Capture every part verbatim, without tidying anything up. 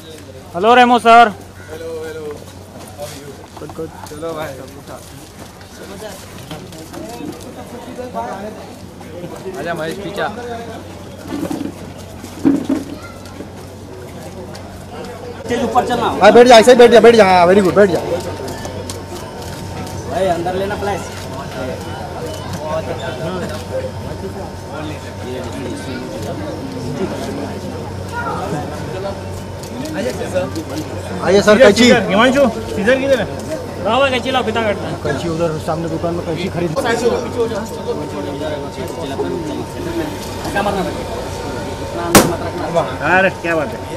Hello Remo sir. Hello hello, good good. चलो भाई आजा महेश पीछा। ऊपर चलना हाँ बैठ जा, ऐसे ही बैठ जा, बैठ जा। हाँ वेरी गुड, बैठ जा भाई, अंदर लेना फ्लैश। आइए सर। कैची हिमांशु सीजर किधर है? रहा हुआ कैची लाओ, कितना कटता है? कैची उधर सामने दुकान में कैची खरीद। अरे क्या बात है।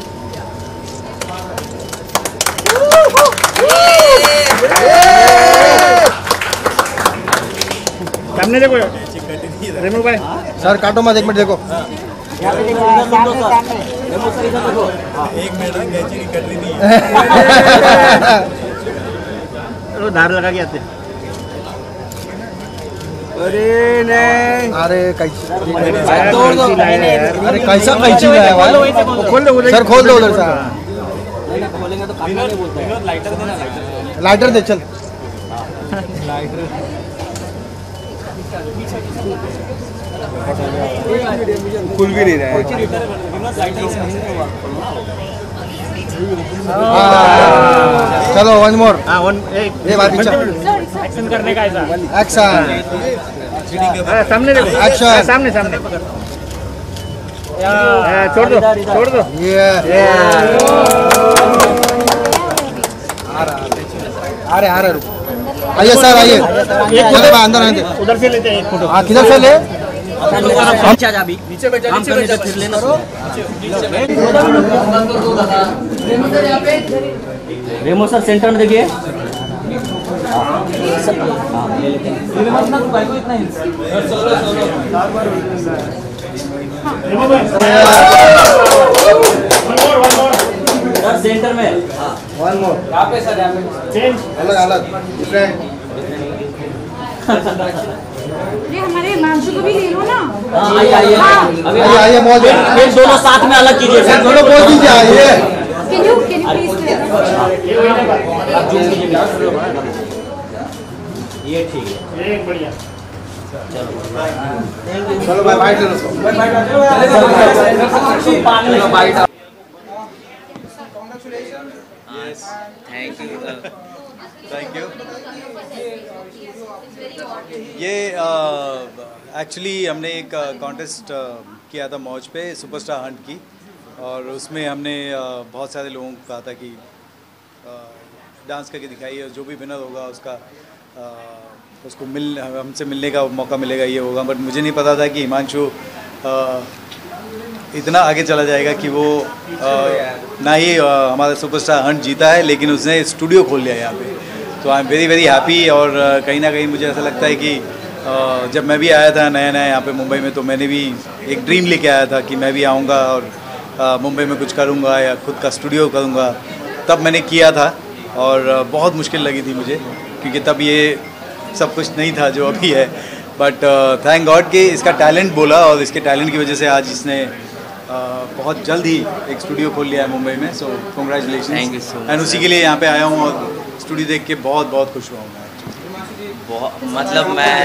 सामने देखो रेमो भाई। सर काटो मत, एक मिनट देखो। एक मिनट, कैची की कटरी नहीं है। चलो धार लगा के आते। अरे नहीं, अरे कैची, तोड़ दो। अरे कैसा कैची है भाई? खोल दो सर, खोल दो उधर से। खोलेंगे तो काटना नहीं बोलते हैं। लाइटर देना, लाइटर दे चल। खुल भी नहीं रहा है। हाँ, चलो वन मोर। हाँ वन एक ये बात पीछे। एक्शन करने का ऐसा। एक्शन। हाँ, सामने देखो। Action. हाँ, सामने सामने। हाँ, छोड़ दो छोड़ दो। ये आ रहा आ रहे आ रहे रुक। आइए सर, आइए। चलो भाई अंदर आने दे। उधर से लेते हैं एक फोटो। हाँ किधर से ले? नीचे जा भी। नीचे बैठ जा, काम नीचे करने बैठ जा। से फिर लेना। रेमो सर सेंटर में देखिए। सर सेंटर में। One more. यहाँ पे सर, यहाँ पे चेंज। अलग अलग डिफरेंट। ये हमारे हिमांशु को भी ले लो ना। हाँ, आइए आइए। अभी आइए आइए मौज। ये दोनों साथ में अलग कीजिए सर। दोनों बोल दीजिए। आइए। Can you can you please. आप जूम कीजिए। ये ठीक है। एक बढ़िया। चलो भाई बाइट ले लो। Thank you thank you. ये एक्चुअली uh, हमने एक कॉन्टेस्ट uh, uh, किया था मौज पे, सुपरस्टार हंट की, और उसमें हमने uh, बहुत सारे लोगों को कहा था कि डांस uh, करके दिखाइए, और जो भी विनर होगा उसका uh, उसको मिल हमसे मिलने का मौका मिलेगा, ये होगा। बट मुझे नहीं पता था कि हिमांशु uh, इतना आगे चला जाएगा कि वो uh, ना ही uh, हमारा सुपरस्टार हंट जीता है, लेकिन उसने स्टूडियो खोल लिया यहाँ पे। तो I am very very happy. और uh, कहीं ना कहीं मुझे ऐसा लगता है कि uh, जब मैं भी आया था नया नया यहाँ पे मुंबई में, तो मैंने भी एक ड्रीम लेके आया था कि मैं भी आऊँगा और uh, मुंबई में कुछ करूँगा या खुद का स्टूडियो करूँगा। तब मैंने किया था, और uh, बहुत मुश्किल लगी थी मुझे, क्योंकि तब ये सब कुछ नहीं था जो अभी है। बट थैंक गॉड कि इसका टैलेंट बोला, और इसके टैलेंट की वजह से आज इसने uh, बहुत जल्द ही एक स्टूडियो खोल लिया है मुंबई में। So congratulation. Thank you so much. And उसी के लिए यहाँ पे आया हूँ, और स्टूडियो देख के बहुत बहुत खुश हुआ हूँ मैं। बहुत मतलब मैं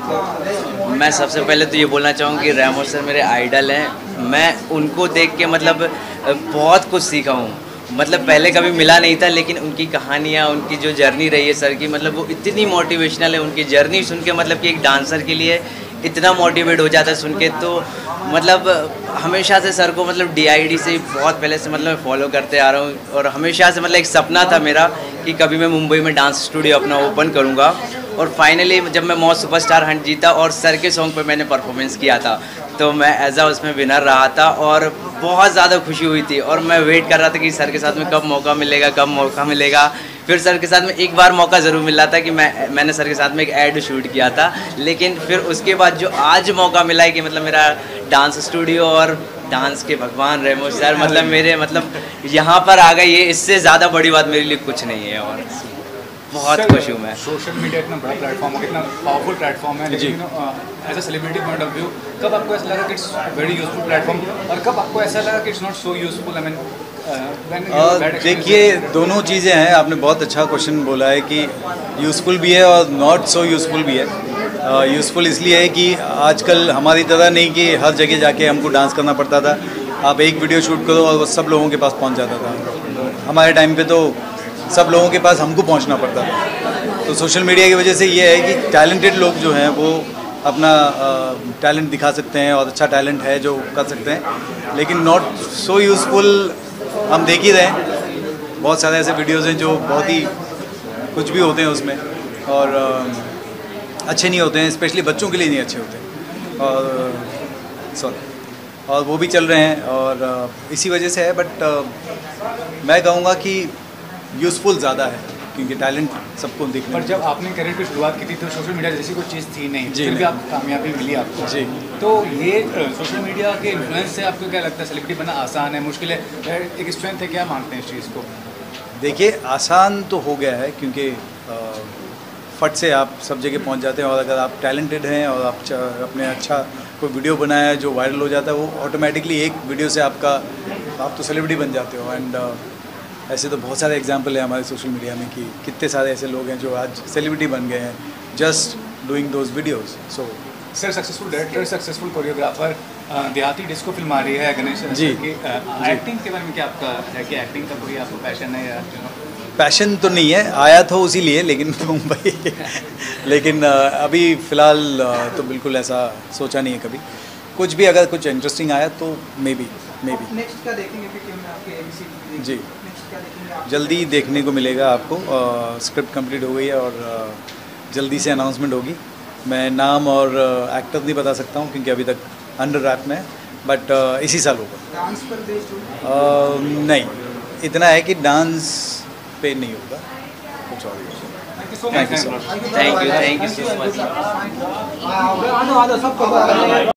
मैं सबसे पहले तो ये बोलना चाहूँगा कि रेमो सर मेरे आइडल हैं। मैं उनको देख के मतलब बहुत कुछ सीखा हूँ। मतलब पहले कभी मिला नहीं था, लेकिन उनकी कहानियाँ, उनकी जो जर्नी रही है सर की, मतलब वो इतनी मोटिवेशनल है। उनकी जर्नी सुन के मतलब कि एक डांसर के लिए इतना मोटिवेट हो जाता है सुन के। तो मतलब हमेशा से सर को मतलब डीआईडी से बहुत पहले से मतलब मैं फॉलो करते आ रहा हूँ, और हमेशा से मतलब एक सपना था मेरा कि कभी मैं मुंबई में डांस स्टूडियो अपना ओपन करूँगा। और फाइनली जब मैं मौज सुपरस्टार हंट जीता और सर के सॉन्ग पे मैंने परफॉर्मेंस किया था, तो मैं एज आ उसमें विनर रहा था, और बहुत ज़्यादा खुशी हुई थी। और मैं वेट कर रहा था कि सर के साथ में कब मौका मिलेगा कब मौका मिलेगा फिर सर के साथ में एक बार मौका ज़रूर मिल रहा था कि मैं मैंने सर के साथ में एक ऐड शूट किया था। लेकिन फिर उसके बाद जो आज मौका मिला है कि मतलब मेरा डांस स्टूडियो और डांस के भगवान रेमो सर मतलब मेरे मतलब यहाँ पर आ गए, ये इससे ज़्यादा बड़ी बात मेरे लिए कुछ नहीं है। और बहुत खुश हूँ मैं। सोशल मीडिया इतना बड़ा प्लेटफॉर्म है, इतना पावरफुल प्लेटफॉर्म है, लेकिन as a celebrity point of view कब आपको ऐसा लगा कि इट्स वेरी यूजफुल प्लेटफॉर्म, और कब आपको ऐसा लगा कि it's not so useful? I mean Uh, देखिए दोनों चीज़ें हैं। आपने बहुत अच्छा क्वेश्चन बोला है कि यूज़फुल भी है और नॉट सो यूज़फुल भी है। यूज़फुल uh, इसलिए है कि आजकल हमारी तरह नहीं कि हर जगह जाके हमको डांस करना पड़ता था। आप एक वीडियो शूट करो और वो सब लोगों के पास पहुंच जाता था। हमारे टाइम पे तो सब लोगों के पास हमको पहुंचना पड़ता था। तो सोशल मीडिया की वजह से ये है कि टैलेंटेड लोग जो हैं वो अपना टैलेंट uh, दिखा सकते हैं और अच्छा टैलेंट है जो कर सकते हैं, लेकिन नॉट सो यूज़फुल हम देख ही रहे हैं। बहुत सारे ऐसे वीडियोस हैं जो बहुत ही कुछ भी होते हैं उसमें और uh, अच्छे नहीं होते हैं, स्पेशली बच्चों के लिए नहीं अच्छे होते और सॉरी और वो भी चल रहे हैं और uh, इसी वजह से है। बट uh, मैं कहूँगा कि यूज़फुल ज़्यादा है क्योंकि टैलेंट सबको दिखने। पर जब आपने करियर की शुरुआत की थी तो सोशल मीडिया जैसी कोई चीज़ थी नहीं, जी फिर नहीं। भी आपको कामयाबी मिली आपको। जी। तो ये सोशल मीडिया के इन्फ्लुएंस से आपको क्या लगता है सेलिब्रिटी बनना आसान है, मुश्किल है, एक स्ट्रेंथ है, क्या मानते हैं इस चीज़ को? देखिए आसान तो हो गया है क्योंकि uh, फट से आप सब जगह पहुंच जाते हैं और अगर आप टैलेंटेड हैं और आप अपने अच्छा कोई वीडियो बनाया है जो वायरल हो जाता है, वो ऑटोमेटिकली एक वीडियो से आपका आप तो सेलिब्रिटी बन जाते हो। एंड uh, ऐसे तो बहुत सारे एग्जांपल हैं हमारे सोशल मीडिया में कि कितने सारे ऐसे लोग हैं जो आज सेलिब्रिटी बन गए हैं just doing those videos. So sir successful director, successful choreographer, Dehati disco film आ रही है गणेश जी की। एक्टिंग के बारे में क्या आपका है कि एक्टिंग का कोई आपको पैशन है या पैशन तो नहीं है, आया था उसी लिए लेकिन मुंबई लेकिन अभी फ़िलहाल तो बिल्कुल ऐसा सोचा नहीं है कभी। कुछ भी अगर कुछ इंटरेस्टिंग आया तो maybe maybe next क्या देखेंगे फिर में आपके एबीसी? जी नेक्स्ट क्या देखेंगे आप? जल्दी देखने को मिलेगा आपको। स्क्रिप्ट कंप्लीट हो गई है और uh, जल्दी से अनाउंसमेंट होगी। मैं नाम और एक्टर uh, नहीं बता सकता हूँ क्योंकि अभी तक अंडर रैप में है, बट uh, इसी साल होगा। डांस पर बेस्ड होगा? uh, नहीं, इतना है कि डांस पे नहीं होगा, कुछ और होगा। Thank you so much. Thank you thank you so much. आ जाओ आ जाओ सबको